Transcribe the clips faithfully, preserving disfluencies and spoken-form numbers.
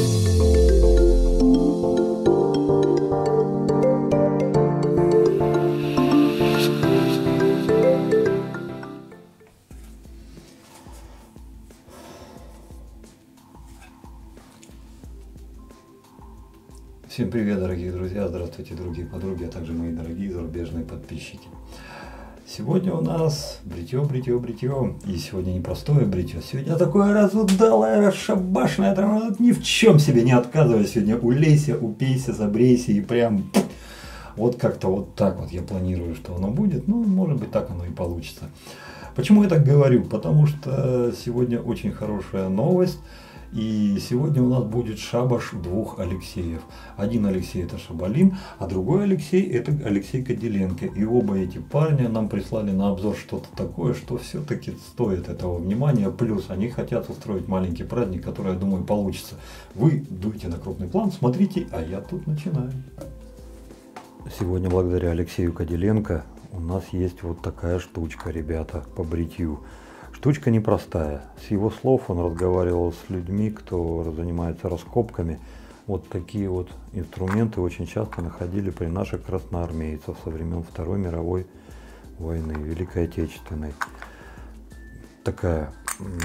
Всем привет, дорогие друзья, здравствуйте, другие подруги, а также мои дорогие зарубежные подписчики. Сегодня у нас бритье, бритье, бритье. И сегодня не простое бритье, сегодня такое разудалое, расшабашное, ни в чем себе не отказывай. Сегодня улейся, упейся, забрейся и прям вот как-то вот так вот я планирую, что оно будет. Ну, может быть, так оно и получится. Почему я так говорю? Потому что сегодня очень хорошая новость. И сегодня у нас будет шабаш двух Алексеев. Один Алексей это Шабалин, а другой Алексей это Алексей Кадиленко. И оба эти парня нам прислали на обзор что-то такое, что все-таки стоит этого внимания. Плюс они хотят устроить маленький праздник, который, я думаю, получится. Вы дуйте на крупный план, смотрите, а я тут начинаю. Сегодня благодаря Алексею Кадиленко у нас есть вот такая штучка, ребята, по бритью. Штучка непростая. С его слов он разговаривал с людьми, кто занимается раскопками. Вот такие вот инструменты очень часто находили при наших красноармейцах со времен Второй мировой войны, Великой Отечественной. Такая,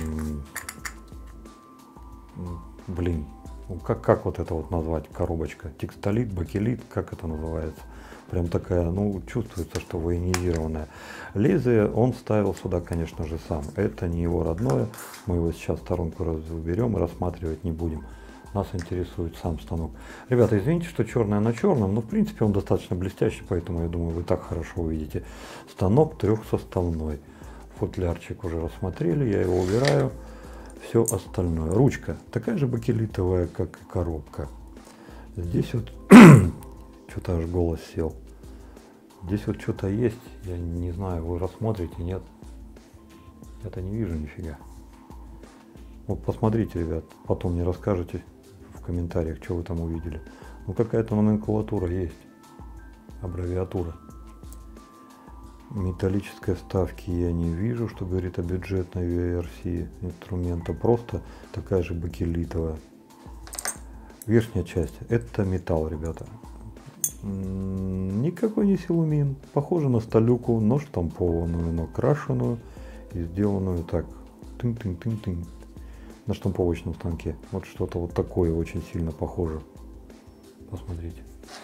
блин, как, как вот это вот назвать, коробочка? Текстолит, бакелит, как это называется? Прям такая, ну, чувствуется, что военизированная. Лезвие он ставил сюда, конечно же, сам. Это не его родное. Мы его сейчас в сторонку разберем и рассматривать не будем. Нас интересует сам станок. Ребята, извините, что черное на черном, но в принципе он достаточно блестящий, поэтому я думаю, вы так хорошо увидите. Станок трехсоставной. Футлярчик уже рассмотрели, я его убираю. Все остальное. Ручка такая же бакелитовая, как и коробка. Здесь вот что-то аж голос сел. Здесь вот что-то есть, я не знаю, вы рассмотрите, нет? Я-то не вижу нифига. Вот посмотрите, ребят, потом мне расскажете в комментариях, что вы там увидели. Ну какая-то номенклатура есть, аббревиатура. Металлической вставки я не вижу, что говорит о бюджетной версии инструмента. Просто такая же бакелитовая. Верхняя часть это металл, ребята. Никакой не силумин. Похоже на сталюку, но штампованную, но крашеную и сделанную так. Тын-тын-тын-тын. На штамповочном станке. Вот что-то вот такое очень сильно похоже. Посмотрите.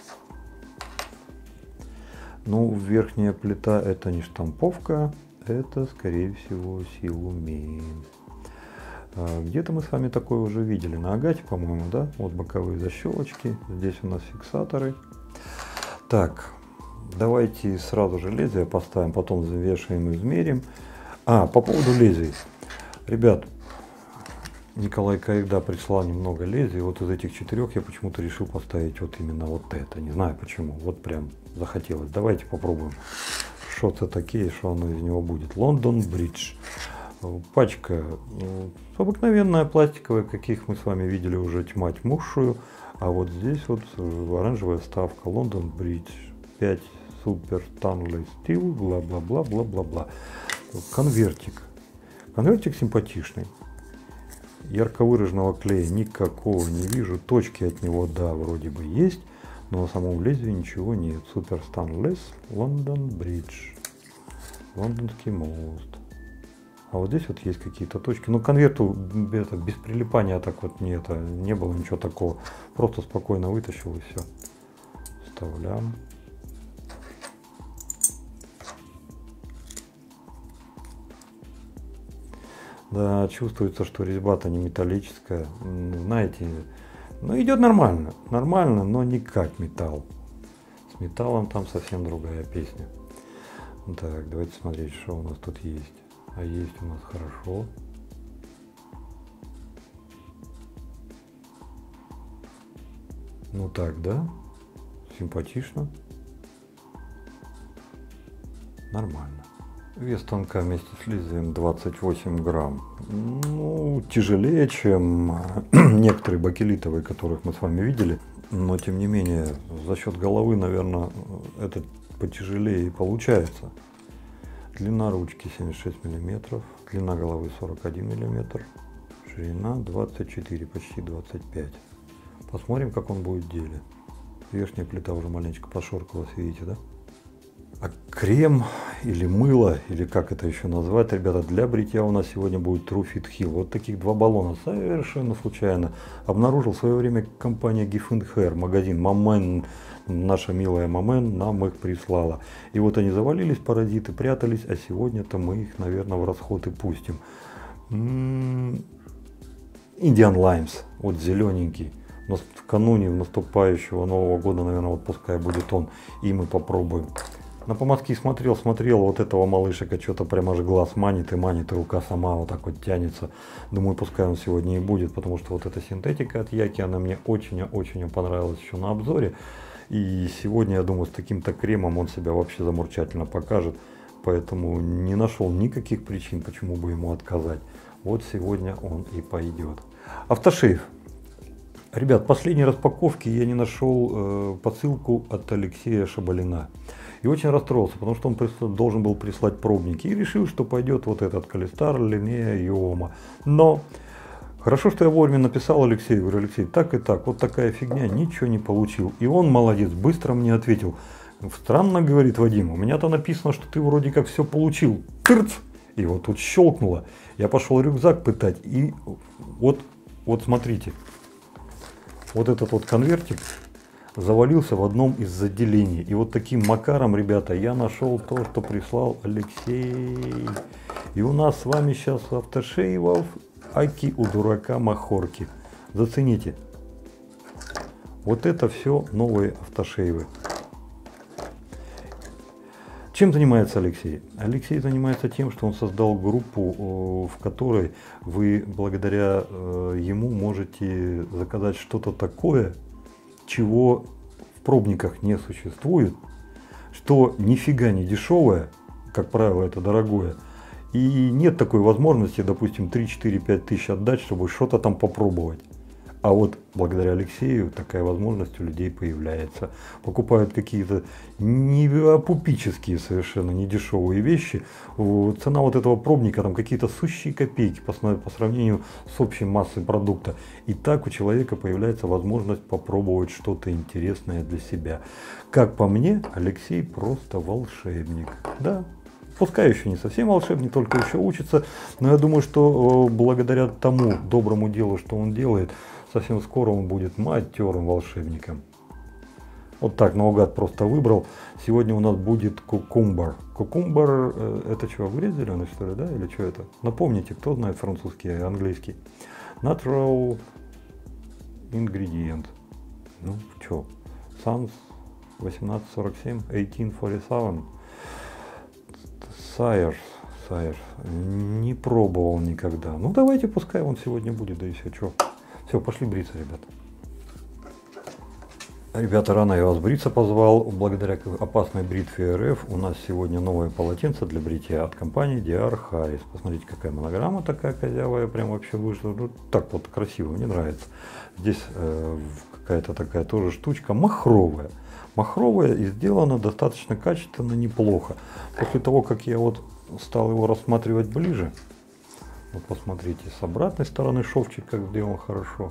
Ну, верхняя плита это не штамповка, это скорее всего силумин. Где-то мы с вами такое уже видели на агате, по-моему, да? Вот боковые защелочки, здесь у нас фиксаторы. Так, давайте сразу же лезвие поставим, потом взвешиваем и измерим. А, по поводу лезвий. Ребят, Николай Каигда прислал немного лезвий. Вот из этих четырех я почему-то решил поставить вот именно вот это. Не знаю почему, вот прям захотелось. Давайте попробуем, что это такие, что оно из него будет. Лондон Бридж. Пачка обыкновенная, пластиковая, каких мы с вами видели уже тьма тьмущую. А вот здесь вот оранжевая вставка London Bridge пять Super Stainless Steel, бла-бла-бла, бла-бла-бла. Конвертик. Конвертик симпатичный. Ярко выраженного клея никакого не вижу. Точки от него, да, вроде бы есть, но на самом лезвии ничего нет. Super Stainless London Bridge. Лондонский мост. А вот здесь вот есть какие-то точки. Ну, конверту это, без прилипания так вот не, это, не было ничего такого. Просто спокойно вытащил и все. Вставляем. Да, чувствуется, что резьба-то не металлическая. Знаете, ну идет нормально. Нормально, но не как металл. С металлом там совсем другая песня. Так, давайте смотреть, что у нас тут есть. А есть у нас хорошо. Ну так, да? Симпатично. Нормально. Вес станка вместе с лезвием двадцать восемь грамм. Ну, тяжелее, чем некоторые бакелитовые, которых мы с вами видели. Но, тем не менее, за счет головы, наверное, это потяжелее и получается. Длина ручки семьдесят шесть миллиметров, длина головы сорок один миллиметр, ширина двадцать четыре, почти двадцать пять. Посмотрим, как он будет в деле. Верхняя плита уже маленечко пошоркалась, видите, да? А крем или мыло, или как это еще назвать, ребята, для бритья у нас сегодня будет True Fit Heal. Вот таких два баллона совершенно случайно обнаружил в свое время компания Gift and Hair, магазин Мамен, наша милая Мамен нам их прислала. И вот они завалились, паразиты, прятались, а сегодня-то мы их, наверное, в расход и пустим. Indian Limes, вот зелененький. Но вкануне наступающего Нового года, наверное, вот пускай будет он, и мы попробуем. На помазки смотрел, смотрел, вот этого малышика что-то прямо аж глаз манит и манит, и рука сама вот так вот тянется. Думаю, пускай он сегодня и будет, потому что вот эта синтетика от Яки, она мне очень-очень понравилась еще на обзоре. И сегодня, я думаю, с таким-то кремом он себя вообще замурчательно покажет. Поэтому не нашел никаких причин, почему бы ему отказать. Вот сегодня он и пойдет. Автошейв. Ребят, последней распаковки я не нашел э, посылку от Алексея Шабалина. И очень расстроился, потому что он прислал, должен был прислать пробники. И решил, что пойдет вот этот Калистар, Линея, Йома. Но хорошо, что я вовремя написал Алексею. Говорю, Алексей, так и так, вот такая фигня, ничего не получил. И он, молодец, быстро мне ответил. Странно, говорит Вадим, у меня-то написано, что ты вроде как все получил. Тырц! И вот тут щелкнуло. Я пошел рюкзак пытать. И вот, вот смотрите. Вот этот вот конвертик завалился в одном из отделений. И вот таким макаром, ребята, я нашел то, что прислал Алексей. И у нас с вами сейчас автошейвов аки у дурака махорки. Зацените. Вот это все новые автошейвы. Чем занимается Алексей? Алексей занимается тем, что он создал группу, в которой вы благодаря ему можете заказать что-то такое, чего в пробниках не существует, что нифига не дешевое, как правило, это дорогое, и нет такой возможности, допустим, три-четыре-пять тысяч отдать, чтобы что-то там попробовать. А вот благодаря Алексею такая возможность у людей появляется. Покупают какие-то неопупические, совершенно недешевые вещи. Цена вот этого пробника там какие-то сущие копейки по, по сравнению с общей массой продукта. И так у человека появляется возможность попробовать что-то интересное для себя. Как по мне, Алексей просто волшебник. Да. Пускай еще не совсем волшебник, только еще учится. Но я думаю, что благодаря тому доброму делу, что он делает, совсем скоро он будет матерым волшебником. Вот так наугад просто выбрал. Сегодня у нас будет кукумбар. Кукумбар это что, огурец зеленый, что ли, да? Или что это? Напомните, кто знает французский и английский. Natural ingredient. Ну что? Санс восемнадцать сорок семь, восемнадцать сорок семь. Сайерс. Сайерс. Не пробовал никогда. Ну давайте, пускай он сегодня будет, да и все. Что? Все, пошли бриться, ребята. Ребята, рано я вас бриться позвал. Благодаря опасной бритве РФ у нас сегодня новое полотенце для бритья от компании ди ар Harris. Посмотрите, какая монограмма такая козявая, прям вообще вышла. Ну, так вот красиво, мне нравится. Здесь э, какая-то такая тоже штучка махровая. Махровая и сделана достаточно качественно, неплохо. После того, как я вот стал его рассматривать ближе, вот посмотрите, с обратной стороны шовчик как сделан хорошо.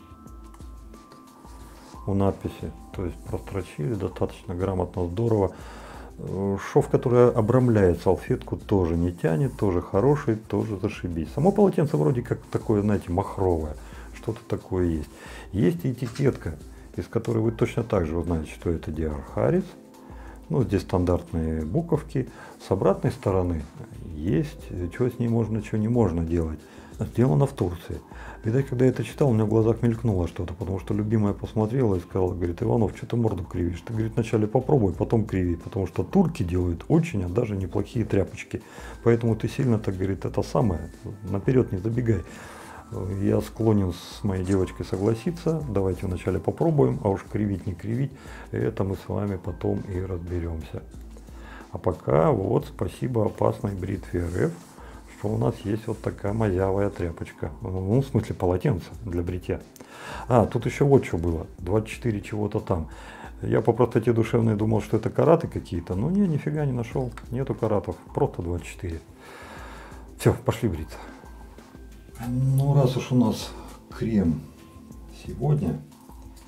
У надписи, то есть прострочили достаточно грамотно, здорово. Шов, который обрамляет салфетку, тоже не тянет, тоже хороший, тоже зашибись. Само полотенце вроде как такое, знаете, махровое, что-то такое есть. Есть этикетка, из которой вы точно так же узнаете, что это ди ар Harris. Ну, здесь стандартные буковки. С обратной стороны есть, что с ней можно, что не можно делать. Сделано в Турции. Видать, когда я это читал, у меня в глазах мелькнуло что-то, потому что любимая посмотрела и сказала, говорит, Иванов, что ты морду кривишь? Ты, говорит, вначале попробуй, потом криви, потому что турки делают очень, а даже неплохие тряпочки. Поэтому ты сильно, так, говорит, это самое, наперед не забегай. Я склонен с моей девочкой согласиться. Давайте вначале попробуем, а уж кривить, не кривить, это мы с вами потом и разберемся. А пока вот спасибо опасной бритве РФ, что у нас есть вот такая мазявая тряпочка. Ну, в смысле полотенце для бритья. А, тут еще вот что было. двадцать четыре чего-то там. Я по простоте душевной думал, что это караты какие-то. Но не, нифига не нашел. Нету каратов. Просто двадцать четыре. Все, пошли бриться. Ну, раз уж у нас крем сегодня,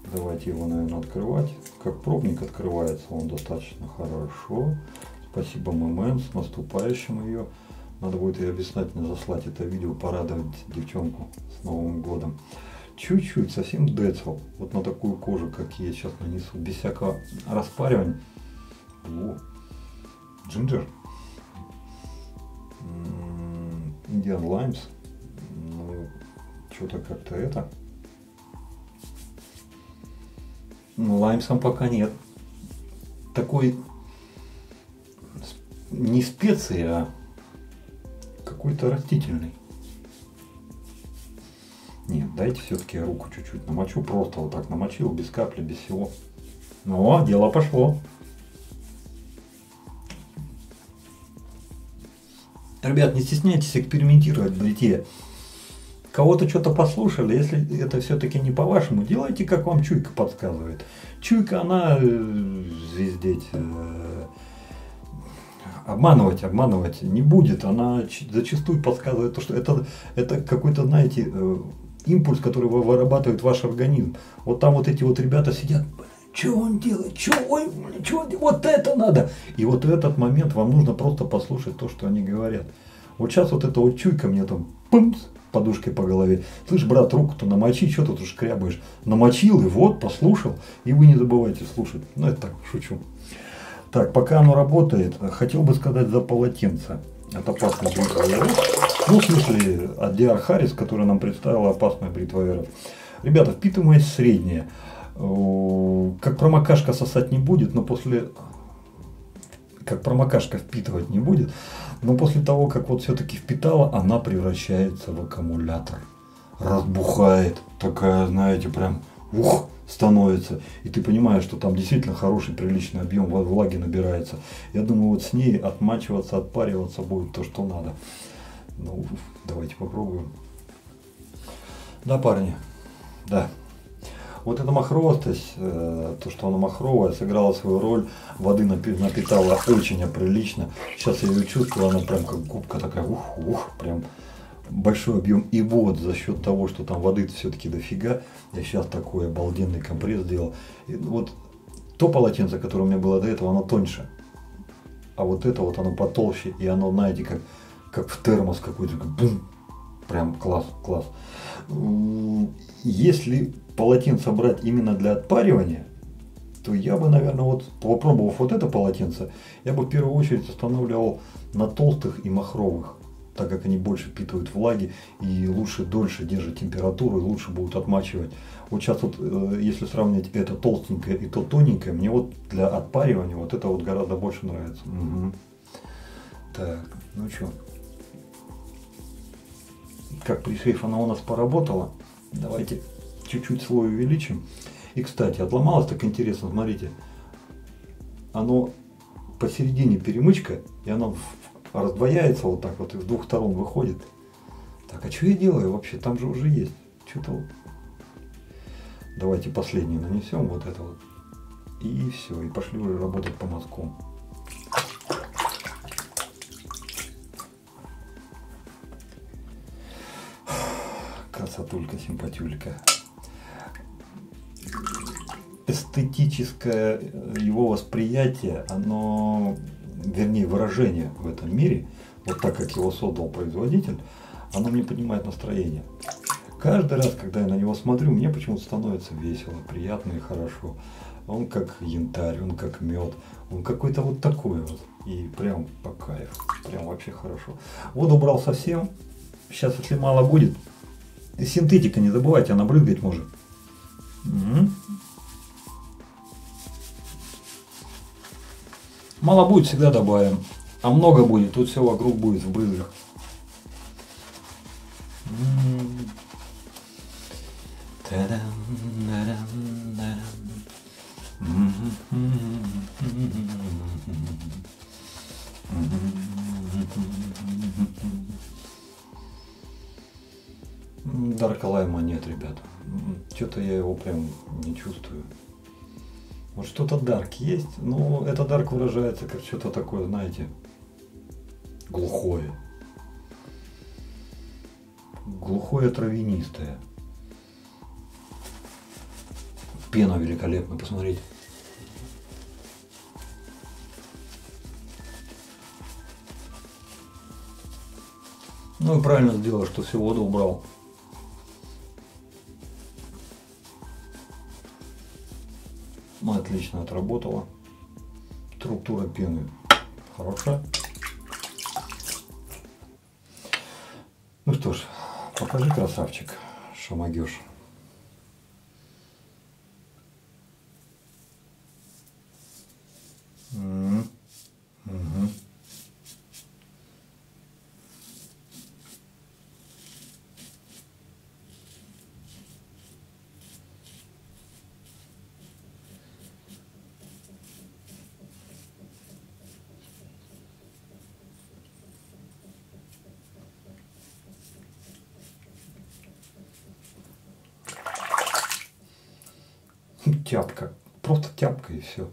Давайте его, наверное, открывать. Как пробник открывается, он достаточно хорошо. Спасибо, ММ, с наступающим ее. Надо будет ей обязательно заслать это видео, порадовать девчонку с Новым годом. Чуть-чуть, совсем децл. Вот на такую кожу, как я сейчас нанесу, без всякого распаривания. О, джинджер. Индиан Лаймс. Ну, что-то как-то это. Ну, лаймсом пока нет. Такой не специи, а какой-то растительный. Нет, дайте все-таки я руку чуть-чуть намочу. Просто вот так намочил, без капли, без всего. Ну, дело пошло. Ребят, не стесняйтесь экспериментировать в бритье. Кого-то что-то послушали, если это все-таки не по-вашему, делайте, как вам чуйка подсказывает. Чуйка, она звездеть, обманывать, обманывать не будет. Она зачастую подсказывает то, что это, это какой-то, знаете, импульс, который вырабатывает ваш организм. Вот там вот эти вот ребята сидят, что он делает, что, ой, что, вот это надо. И вот в этот момент вам нужно просто послушать то, что они говорят. Вот сейчас вот эта вот чуйка мне там, пумс, подушкой по голове. Слышь, брат, руку-то намочи, что тут уж крябаешь. Намочил и вот, послушал. И вы не забывайте слушать. Ну, это так, шучу. Так, пока оно работает, хотел бы сказать за полотенце. Это опасная бритва Эро. Ну, в смысле, от ди ар Harris, которая нам представила опасную бритву Эро. Ребята, впитываемость средняя. Как промокашка сосать не будет, но после... Как промокашка впитывать не будет. Но после того, как вот все-таки впитала, она превращается в аккумулятор. Разбухает. Такая, знаете, прям ух, становится. И ты понимаешь, что там действительно хороший, приличный объем влаги набирается. Я думаю, вот с ней отмачиваться, отпариваться будет то, что надо. Ну, давайте попробуем. Да, парни? Да. Вот эта махровость, то, что она махровая, сыграла свою роль. Воды напитала очень прилично. Сейчас я ее чувствую, она прям как губка такая, ух, ух, прям большой объем. И вот за счет того, что там воды все-таки дофига, я сейчас такой обалденный компресс сделал. И вот то полотенце, которое у меня было до этого, оно тоньше. А вот это вот оно потолще. И оно, знаете, как, как в термос какой-то. Бум! Прям класс, класс. Если полотенце брать именно для отпаривания, то я бы, наверное, вот попробовав вот это полотенце, я бы в первую очередь устанавливал на толстых и махровых, так как они больше впитывают влаги и лучше, дольше держат температуру и лучше будут отмачивать. Вот сейчас вот, если сравнивать это толстенькое и то тоненькое, мне вот для отпаривания вот это вот гораздо больше нравится. Угу. Так, ну что, как пришейф она у нас поработала, давайте чуть-чуть слой увеличим. И, кстати, отломалось так интересно, смотрите, оно посередине перемычка, и оно раздвояется вот так вот, и с двух сторон выходит. Так, а что я делаю вообще? Там же уже есть. Что-то вот. Давайте последнее нанесем, вот это вот. И все, и пошли уже работать по мазкам. Красотулька, симпатюлька. Эстетическое его восприятие, оно, вернее, выражение в этом мире, вот так как его создал производитель, оно мне поднимает настроение. Каждый раз, когда я на него смотрю, мне почему-то становится весело, приятно и хорошо. Он как янтарь, он как мед, он какой-то вот такой вот. И прям по кайфу, прям вообще хорошо. Воду убрал совсем. Сейчас, если мало будет, синтетика, не забывайте, она брызгать может. Угу. Мало будет, всегда добавим. А много будет, тут все вокруг будет в брызгах. Дарка лайма нет, ребят. Что-то я его прям не чувствую. Вот что-то дарк есть, но это дарк выражается как что-то такое, знаете, глухое. Глухое травянистое. пена великолепная, посмотрите. Ну и правильно сделал, что всю воду убрал. Ну, отлично отработала. Структура пены хорошая. Ну что ж, покажи, красавчик, что могешь. Угу. Тяпка, просто тяпка и все.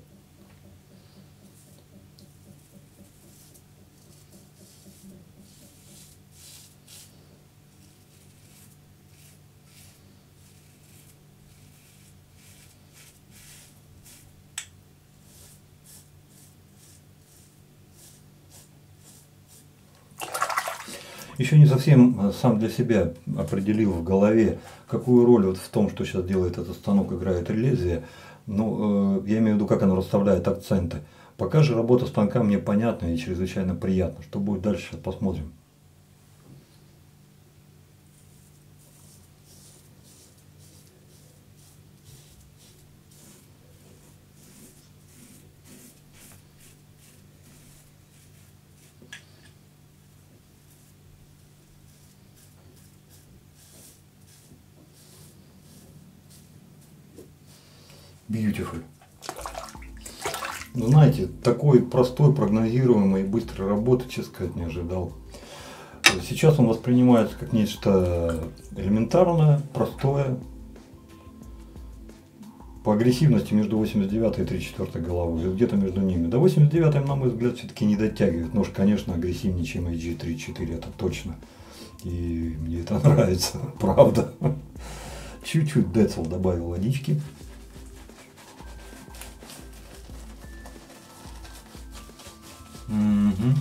Еще не совсем сам для себя определил в голове, какую роль вот в том, что сейчас делает этот станок, играет лезвие. Ну, э, я имею в виду, как оно расставляет акценты. Пока же работа станка мне понятна и чрезвычайно приятна. Что будет дальше, сейчас посмотрим. Beautiful. Знаете, такой простой, прогнозируемой и быстрой работы, честно сказать, не ожидал. Сейчас он воспринимается как нечто элементарное, простое. По агрессивности между восемьдесят девятой и тридцать четвёртой головой, где-то между ними. До восемьдесят девятой, на мой взгляд, все-таки не дотягивает. Нож, конечно, агрессивнее, чем эйч джи тридцать четыре, это точно. И мне это нравится, правда. Чуть-чуть Децл добавил водички. Угу.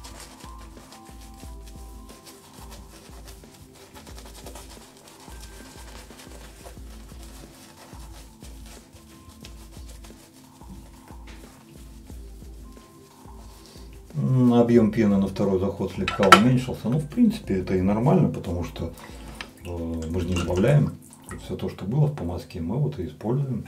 Объем пены на второй заход слегка уменьшился. Ну, в принципе, это и нормально, потому что э, мы же не добавляем. Все то, что было в помазке, мы вот и используем.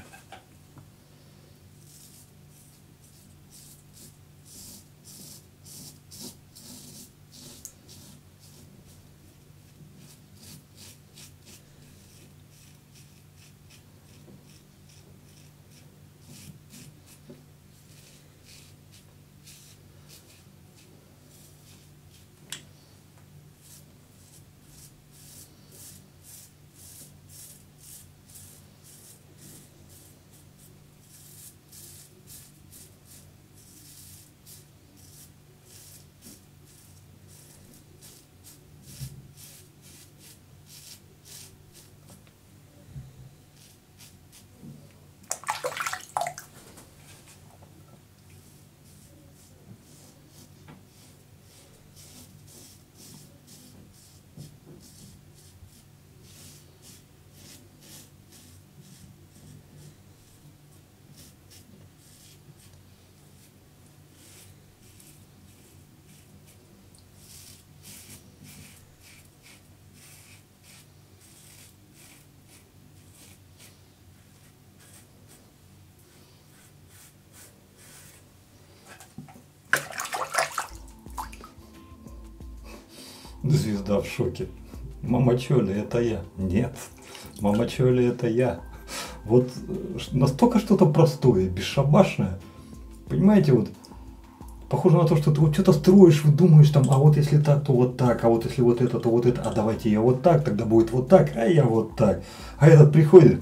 Звезда в шоке. Мама, чё ли, это я? Нет. Мама, чё ли, это я? Вот настолько что-то простое, бесшабашное. Понимаете, вот похоже на то, что ты вот что-то строишь, выдумываешь там, а вот если так, то вот так, а вот если вот это, то вот это, а давайте я вот так, тогда будет вот так, а я вот так. А этот приходит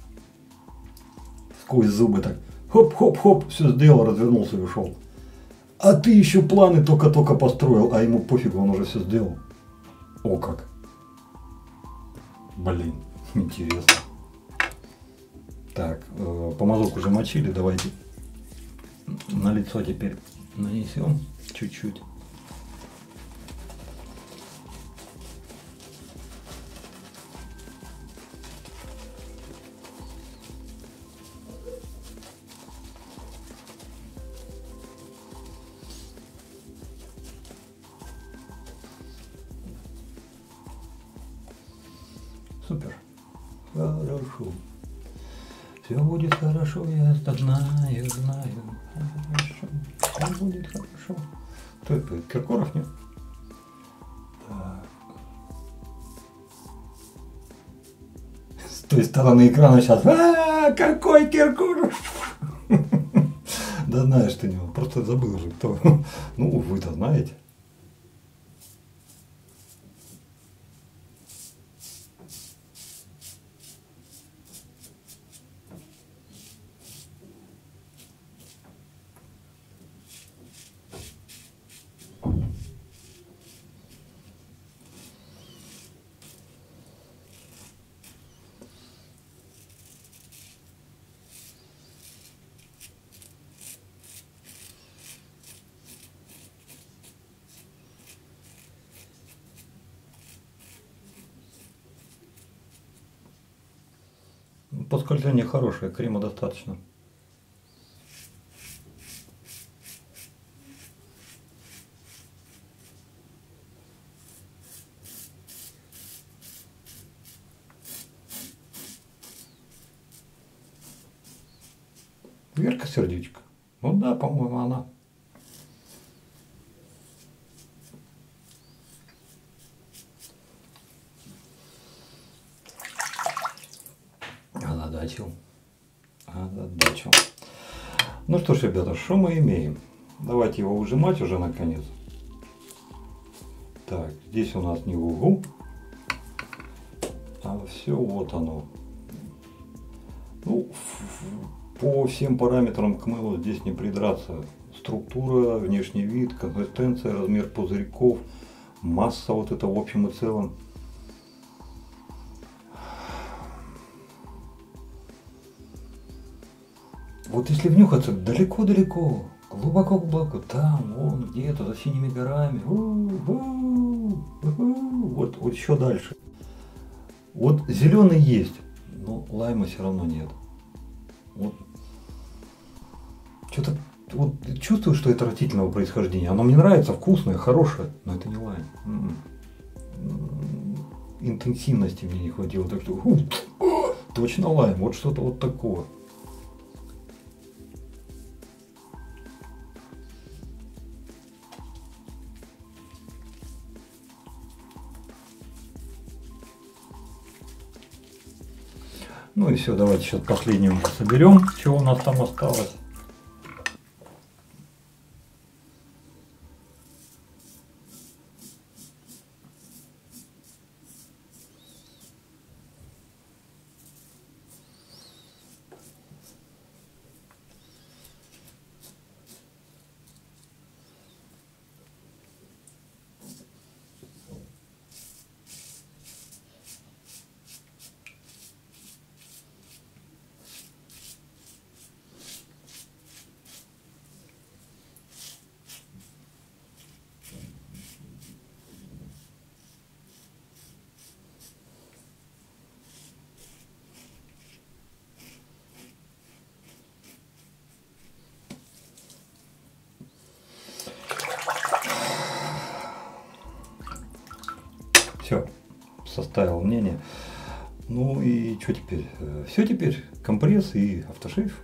сквозь зубы так, хоп-хоп-хоп, все сделал, развернулся и ушел. А ты еще планы только-только построил, а ему пофигу, он уже все сделал. О как. Блин, интересно. Так, вот помазок уже мочили, давайте на лицо теперь нанесем чуть-чуть. Супер. Хорошо. Все будет хорошо, я это знаю, знаю. Хорошо. Все будет хорошо. Кто это? Киркоров, нет? Так. С той стороны экрана сейчас. А, какой Киркоров? Да знаешь ты него, просто забыл уже кто. Ну, вы-то знаете. Подскольжение хорошее, крема достаточно. Верка сердечко. Ну да, по-моему, она. Озадачил. Озадачил. Ну что ж, ребята, что мы имеем? Давайте его выжимать уже наконец. Так, здесь у нас не в углу, а все вот оно. Ну, по всем параметрам к мылу здесь не придраться. Структура, внешний вид, консистенция, размер пузырьков, масса вот это в общем и целом. Вот если внюхаться далеко-далеко, глубоко-глубоко, там, вон, где-то за синими горами, вот, вот еще дальше. Вот зеленый есть, но лайма все равно нет. Вот. Что-то вот чувствую, что это растительного происхождения. Оно мне нравится, вкусное, хорошее, но это не лайм. Интенсивности мне не хватило, так что точно лайм, вот что-то вот такое. Ну и все, давайте сейчас последнюю соберем, что у нас там осталось. Все, составил мнение. Ну и что теперь? Все теперь, компресс и автошейв.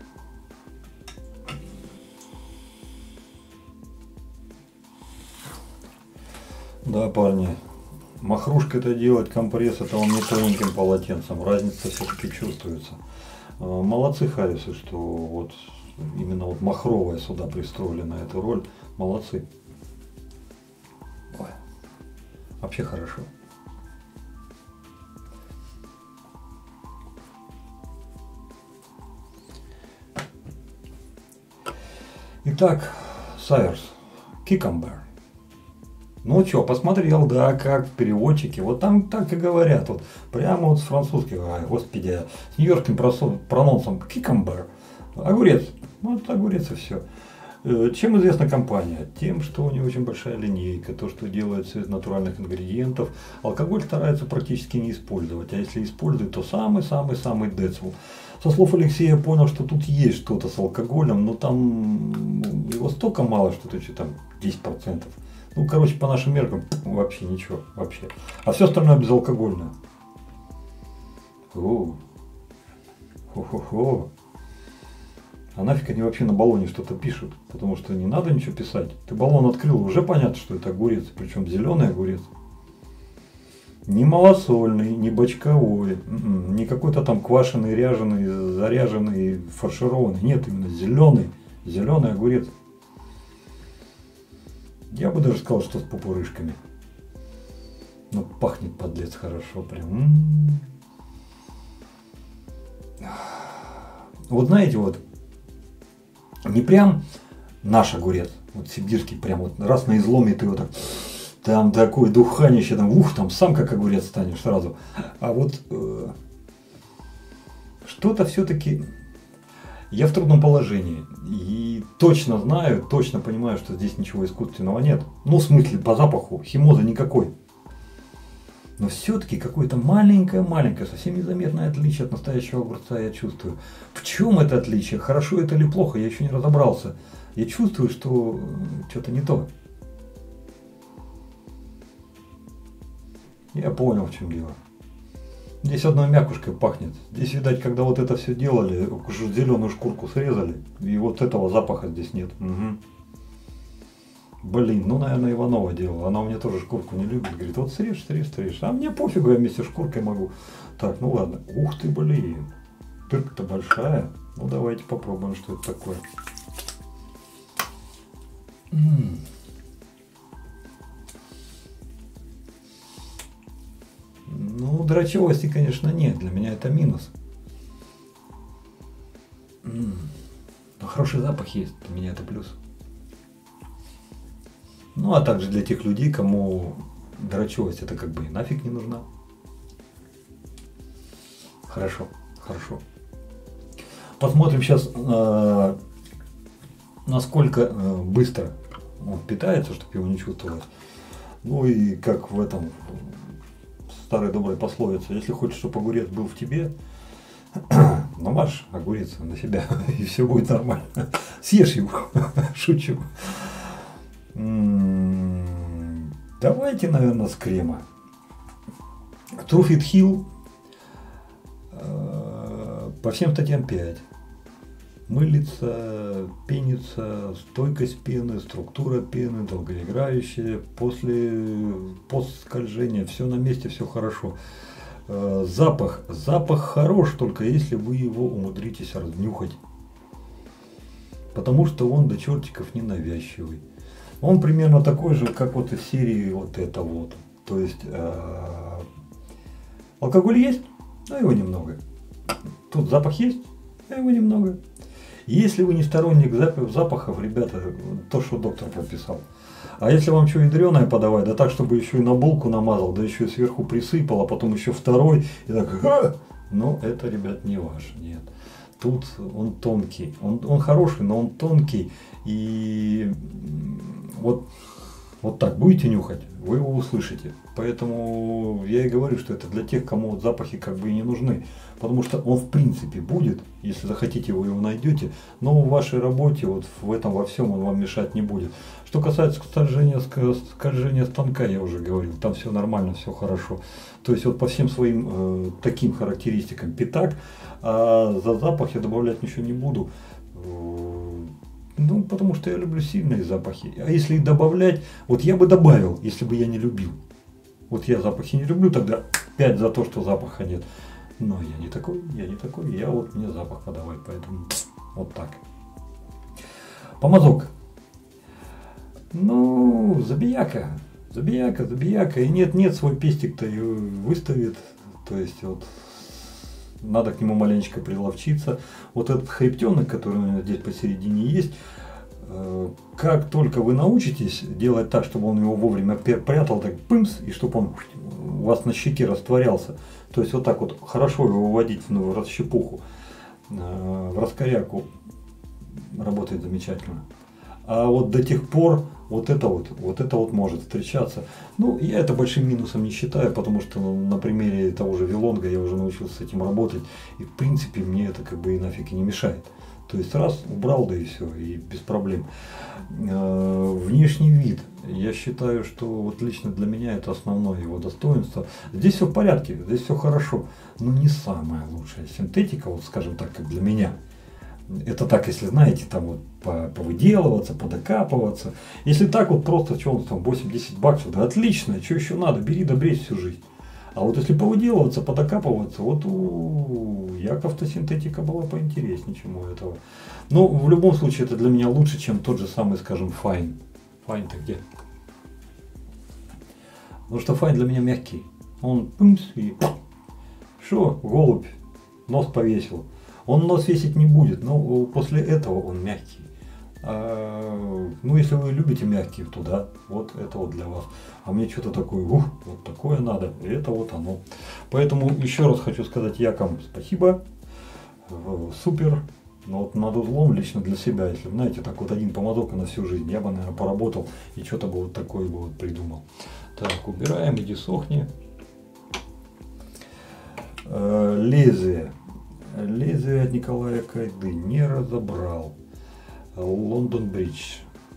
Да, парни, махрушка это делать, компресс это он не тоненьким полотенцем, разница все-таки чувствуется. Молодцы Харрисы, что вот именно вот махровая сюда пристроили на эту роль, молодцы. Ой, вообще хорошо. Итак, Сайерс, Cucumber. Ну что, посмотрел, да, как в переводчике. Вот там так и говорят. Вот прямо вот с французским, ай, господи, с нью-йоркским прононсом cucumber. Огурец. Вот огурец и все. Чем известна компания? Тем, что у нее очень большая линейка, то, что делается из натуральных ингредиентов. Алкоголь стараются практически не использовать, а если используют, то самый-самый-самый децл. Со слов Алексея я понял, что тут есть что-то с алкоголем, но там его столько мало, что это что там десять процентов. Ну, короче, по нашим меркам вообще ничего, вообще. А все остальное безалкогольное. О, хо-хо-хо. А нафиг они вообще на баллоне что-то пишут, потому что не надо ничего писать. Ты баллон открыл, уже понятно, что это огурец, причем зеленый огурец. Не малосольный, не бочковой, не какой-то там квашеный, ряженый, заряженный, фаршированный. Нет, именно зеленый, зеленый огурец. Я бы даже сказал, что с пупырышками. Но пахнет, подлец, хорошо прям. М-м-м. Вот знаете, вот не прям наш огурец, вот сибирский, прям вот раз на изломе ты его так, там такое духанище, там, ух, там сам как огурец станешь сразу. А вот э, что-то все-таки я в трудном положении. И точно знаю, точно понимаю, что здесь ничего искусственного нет. Ну, в смысле, по запаху, химоза никакой. Но все-таки какое-то маленькое-маленькое, совсем незаметное отличие от настоящего огурца я чувствую. В чем это отличие? Хорошо это или плохо? Я еще не разобрался. Я чувствую, что что-то не то. Я понял, в чем дело. Здесь одной мякушкой пахнет. Здесь, видать, когда вот это все делали, зеленую шкурку срезали, и вот этого запаха здесь нет. Угу. Блин, ну, наверное, Иванова делала. Она у меня тоже шкурку не любит. Говорит, вот срежь, срежь, срежь. А мне пофигу, я вместе с шкуркой могу. Так, ну ладно. Ух ты, блин. Дырка-то большая. Ну, давайте попробуем, что это такое. М-м. Ну, дрочевости, конечно, нет. Для меня это минус. М-м. Но хороший запах есть. Для меня это плюс. Ну, а также для тех людей, кому дрочевость это как бы и нафиг не нужна. Хорошо, хорошо. Посмотрим сейчас, э, насколько э, быстро он питается, чтобы его не чувствовать. Ну и как в этом старой доброй пословице, если хочешь, чтобы огурец был в тебе, намажь огурец на себя, и все будет нормально. Съешь его, шучу. Давайте, наверное, с крема. Truffit Hill по всем статьям пять. Мылится, пенится, стойкость пены, структура пены, долгоиграющая, после постскольжения, все на месте, все хорошо. Запах. Запах хорош, только если вы его умудритесь разнюхать. Потому что он до чертиков ненавязчивый. Он примерно такой же, как вот из серии вот это вот. То есть э, алкоголь есть, но его немного. Тут запах есть, а его немного. Если вы не сторонник запахов, ребята, то, что доктор прописал. А если вам что ядреное подавать, да так, чтобы еще и на булку намазал, да еще и сверху присыпал, а потом еще второй, и так, а! Ну, это, ребят, не ваше, нет. Тут он тонкий, он, он хороший, но он тонкий, и вот, вот так будете нюхать, вы его услышите. Поэтому я и говорю, что это для тех, кому вот запахи как бы и не нужны. Потому что он в принципе будет, если захотите, вы его найдете, но в вашей работе, вот в этом во всем он вам мешать не будет. Что касается скольжения, скольжения станка, я уже говорил, там все нормально, все хорошо. То есть вот по всем своим э, таким характеристикам пятак, а за запах я добавлять ничего не буду. Ну, потому что я люблю сильные запахи. А если их добавлять, вот я бы добавил, если бы я не любил. Вот я запахи не люблю, тогда пять за то, что запаха нет. Но я не такой, я не такой, я вот мне запах подавай, поэтому вот так. Помазок. Ну, забияка, забияка, забияка. И нет-нет, свой пестик-то и выставит. То есть вот надо к нему маленечко приловчиться. Вот этот хребтенок, который у меня здесь посередине есть, Как только вы научитесь делать так, чтобы он его вовремя прятал, так пымс, и чтобы он у вас на щеке растворялся, то есть вот так вот хорошо его выводить в расщепуху, в раскоряку, работает замечательно. А вот до тех пор вот это вот, вот это вот может встречаться. Ну, я это большим минусом не считаю, потому что на примере того же Вилонга я уже научился с этим работать, и в принципе мне это как бы и нафиг и не мешает. То есть раз убрал, да и все, и без проблем. Внешний вид, я считаю, что вот лично для меня это основное его достоинство. Здесь все в порядке, здесь все хорошо, но не самая лучшая синтетика, вот скажем так, как для меня. Это так, если знаете, там вот повыделываться, подокапываться. Если так вот просто, что он там, восемь-десять баксов, да отлично, что еще надо, бери да бресь всю жизнь. А вот если повыделываться, подокапываться, вот у Яков-то синтетика была поинтереснее, чем у этого. Но в любом случае это для меня лучше, чем тот же самый, скажем, Файн. Файн-то где? Потому что Файн для меня мягкий. Он пымс и шо, голубь, нос повесил. Он нос весить не будет, но после этого он мягкий. А, ну, если вы любите мягкие, то да, вот это вот для вас. А мне что-то такое, ух, вот такое надо, и это вот оно. Поэтому еще раз хочу сказать Якам спасибо, супер. Но вот над узлом лично для себя, если знаете, так вот один помазок на всю жизнь, я бы, наверное, поработал и что-то бы вот такое бы вот придумал. Так, убираем, иди сохни. Лезвие. Лезвие от Николая Кайды не разобрал. Лондон Бридж.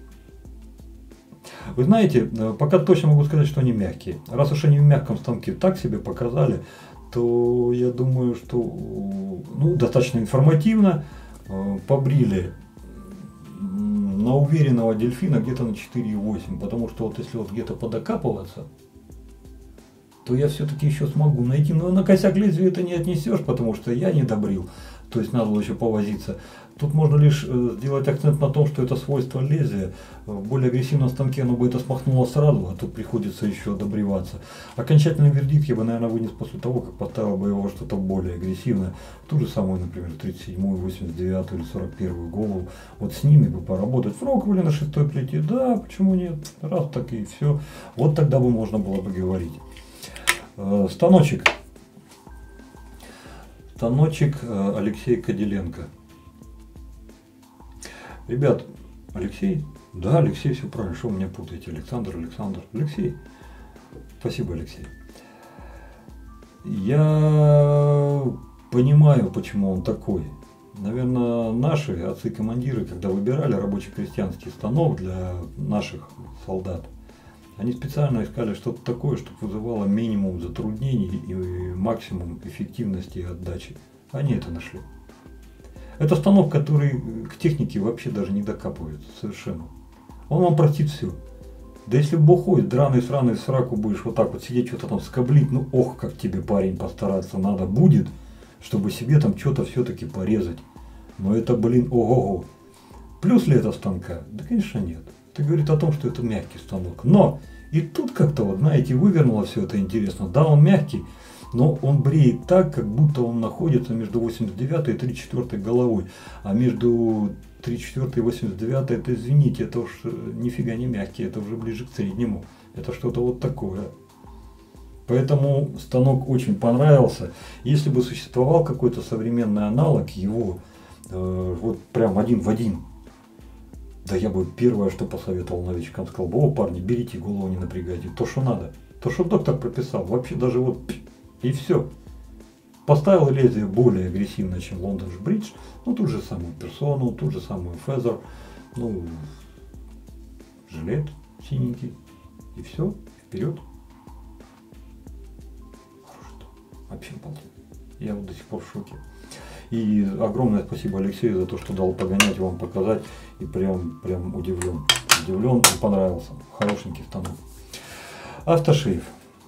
Вы знаете, пока точно могу сказать, что они мягкие. Раз уж они в мягком станке так себе показали, то я думаю, что ну, достаточно информативно. Побрили на уверенного дельфина где-то на четыре и восемь. Потому что вот если вот где-то подокапываться, то я все-таки еще смогу найти. Но на косяк лезвия это не отнесешь, потому что я не добрил. То есть надо было еще повозиться. Тут можно лишь сделать акцент на том, что это свойство лезвия. В более агрессивном станке оно бы это смахнуло сразу, а тут приходится еще добриваться. Окончательный вердикт я бы, наверное, вынес после того, как поставил бы его что-то более агрессивное. Ту же самую, например, тридцать седьмую, восемьдесят девятую или сорок первую голову. Вот с ними бы поработать. Фроковали на шестой плите, да, почему нет? Раз так и все. Вот тогда бы можно было бы говорить. Станочек. Станочек Алексея Кадиленко. Ребят, Алексей? Да, Алексей, все правильно. Что вы меня путаете? Александр, Александр. Алексей. Спасибо, Алексей. Я понимаю, почему он такой. Наверное, наши отцы-командиры, когда выбирали рабоче-крестьянский станок для наших солдат, они специально искали что-то такое, чтобы вызывало минимум затруднений и максимум эффективности и отдачи. Они это нашли. Это станок, который к технике вообще даже не докапывается совершенно. Он вам простит все. Да если бухой, драный, сраный, в сраку будешь вот так вот сидеть, что-то там скоблить, ну ох, как тебе, парень, постараться надо будет, чтобы себе там что-то все-таки порезать. Но это, блин, ого-го. Плюс ли это станка? Да, конечно, нет. Это говорит о том, что это мягкий станок. Но и тут как-то, вот, знаете, вывернуло все это интересно. Да, он мягкий, но он бреет так, как будто он находится между восемьдесят девятой и тридцать четвёртой головой. А между тридцать четвёртой и восемьдесят девятой, это, извините, это уж нифига не мягкий, это уже ближе к среднему. Это что-то вот такое. Поэтому станок очень понравился. Если бы существовал какой-то современный аналог его, э, вот прям один в один, да я бы первое, что посоветовал новичкам, сказал бы: о, парни, берите, голову не напрягайте, то, что надо. То, что доктор прописал, вообще даже вот, и все. Поставил лезвие более агрессивно, чем Лондон Бридж, ну ту же самую персону, ту же самую Фезер, ну, жилет синенький, и все, вперед. Вообще обалденно. Я вот до сих пор в шоке. И огромное спасибо Алексею за то, что дал погонять, вам показать. И прям, прям удивлен. Удивлен и понравился. Хорошенький станок. Автошейф.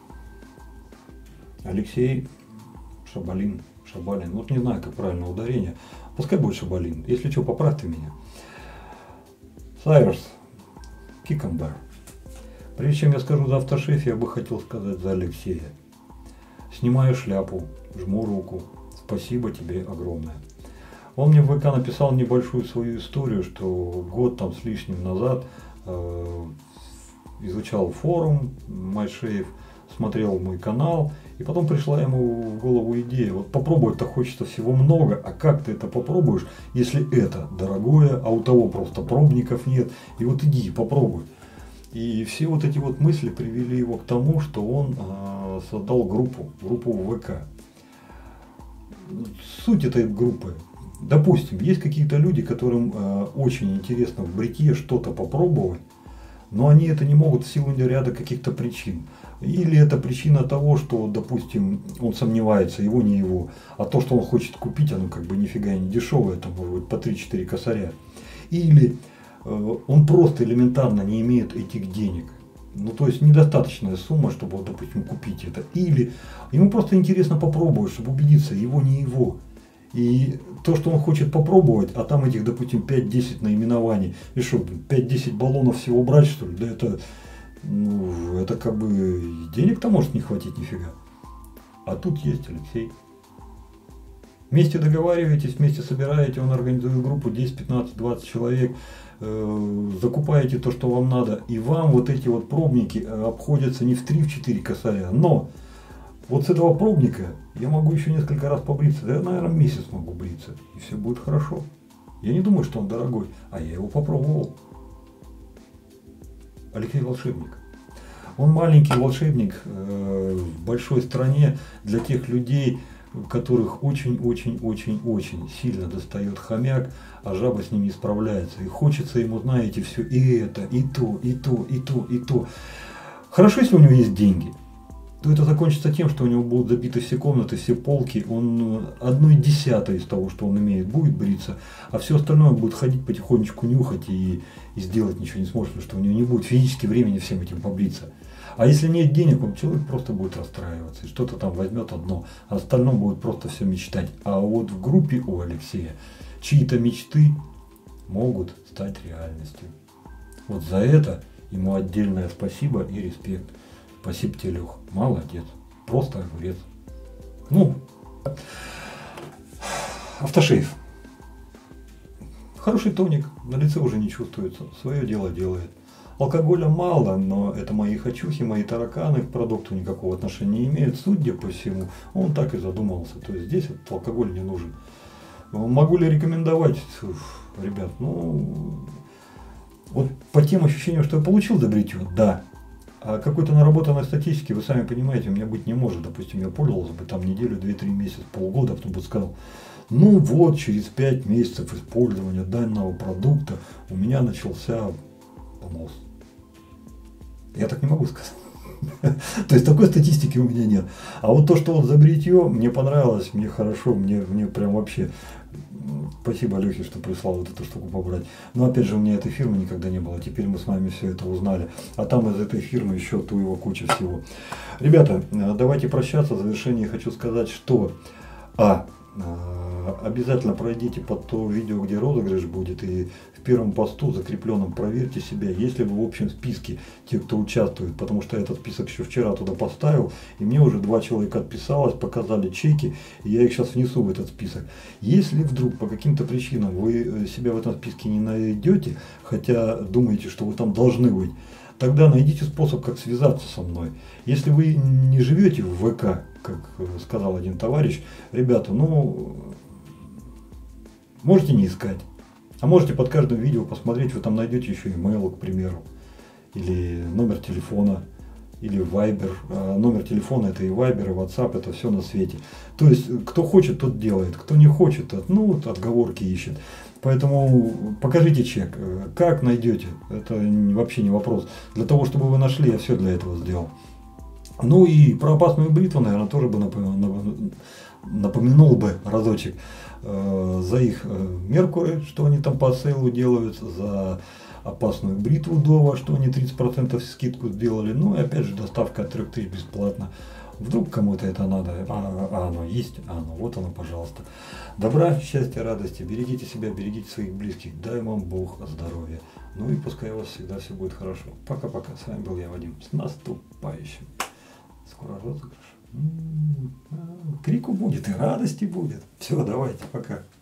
Алексей Шабалин. Шабалин. Вот не знаю, как правильно ударение. Пускай будет Шабалин. Если что, поправьте меня. Сайверс. Кикамбер. Прежде чем я скажу за автошейф, я бы хотел сказать за Алексея. Снимаю шляпу, жму руку. Спасибо тебе огромное. Он мне в ВК написал небольшую свою историю, что год там с лишним назад э, изучал форум MyShave, смотрел мой канал, и потом пришла ему в голову идея, вот попробовать-то хочется всего много, а как ты это попробуешь, если это дорогое, а у того просто пробников нет, и вот иди, попробуй. И все вот эти вот мысли привели его к тому, что он э, создал группу, группу в ВК. Суть этой группы. Допустим, есть какие-то люди, которым э, очень интересно в бритье что-то попробовать, но они это не могут в силу ряда каких-то причин. Или это причина того, что, допустим, он сомневается, его не его, а то, что он хочет купить, оно как бы нифига не дешевое, это может быть по три-четыре косаря. Или э, он просто элементарно не имеет этих денег. Ну, то есть недостаточная сумма, чтобы, вот, допустим, купить это. Или ему просто интересно попробовать, чтобы убедиться, его не его. И то, что он хочет попробовать, а там этих, допустим, пять-десять наименований, и что, пять-десять баллонов всего брать, что ли? Да это, ну, это как бы денег-то может не хватить нифига. А тут есть Алексей. Вместе договариваетесь, вместе собираете, он организует группу десять, пятнадцать, двадцать человек, э, закупаете то, что вам надо, и вам вот эти вот пробники обходятся не в три-четыре косаря, но вот с этого пробника я могу еще несколько раз побриться, да я, наверное, месяц могу бриться, и все будет хорошо. Я не думаю, что он дорогой, а я его попробовал. Алексей волшебник. Он маленький волшебник э, в большой стране для тех людей, которых очень-очень-очень-очень сильно достает хомяк, а жаба с ним не справляется. И хочется ему, знаете, все и это, и то, и то, и то, и то. Хорошо, если у него есть деньги, то это закончится тем, что у него будут забиты все комнаты, все полки, он одной десятой из того, что он имеет, будет бриться, а все остальное он будет ходить потихонечку нюхать и, и сделать ничего не сможет, потому что у него не будет физически времени всем этим побриться. А если нет денег, он человек просто будет расстраиваться, и что-то там возьмет одно, а остальном будет просто все мечтать. А вот в группе у Алексея чьи-то мечты могут стать реальностью. Вот за это ему отдельное спасибо и респект. Спасибо тебе, Лех. Молодец. Просто огурец. Ну, автошейв. Хороший тоник. На лице уже не чувствуется. Свое дело делает. Алкоголя мало, но это мои хочухи, мои тараканы к продукту никакого отношения не имеют. Судя по всему, он так и задумался. То есть здесь этот алкоголь не нужен. Могу ли рекомендовать? Ребят, ну, вот по тем ощущениям, что я получил за бритье, да. А какой-то наработанной статистики, вы сами понимаете, у меня быть не может. Допустим, я пользовался бы там неделю, две-три месяца, полгода, а потом бы сказал, ну вот, через пять месяцев использования данного продукта у меня начался понос. Я так не могу сказать. То есть такой статистики у меня нет. А вот то, что вот за бритье, мне понравилось, мне хорошо, мне, мне прям вообще... Спасибо, Лехе, что прислал вот эту штуку побрать. Но опять же, у меня этой фирмы никогда не было. Теперь мы с вами все это узнали. А там из этой фирмы еще ту его куча всего. Ребята, давайте прощаться. В завершении хочу сказать, что а, обязательно пройдите под то видео, где розыгрыш будет. И в первом посту закрепленном проверьте себя, есть ли вы в общем списке те, кто участвует. Потому что я этот список еще вчера туда поставил. И мне уже два человека отписалось, показали чеки. И я их сейчас внесу в этот список. Если вдруг по каким-то причинам вы себя в этом списке не найдете, хотя думаете, что вы там должны быть, тогда найдите способ, как связаться со мной. Если вы не живете в ВК, как сказал один товарищ, ребята, ну, можете не искать. А можете под каждым видео посмотреть, вы там найдете еще имейл, к примеру, или номер телефона, или Viber. А номер телефона это и Viber, и WhatsApp, это все на свете. То есть, кто хочет, тот делает, кто не хочет, тот, ну, вот отговорки ищет. Поэтому покажите чек. Как найдете, это вообще не вопрос. Для того, чтобы вы нашли, я все для этого сделал. Ну и про опасную бритву, наверное, тоже бы напомянул, напомянул бы разочек. За их меркуры, что они там по сейлу делают, за опасную бритву Дова, что они тридцать процентов скидку сделали. Ну и опять же доставка от трех тысяч бесплатно. Вдруг кому-то это надо, а, а оно есть, а оно, вот оно, пожалуйста. Добра, счастья, радости, берегите себя, берегите своих близких, дай вам Бог здоровья. Ну и пускай у вас всегда все будет хорошо. Пока-пока, с вами был я, Вадим, с наступающим. Скоро розыгрыш. М-м-м, крику будет и радости будет. Все, давайте, пока.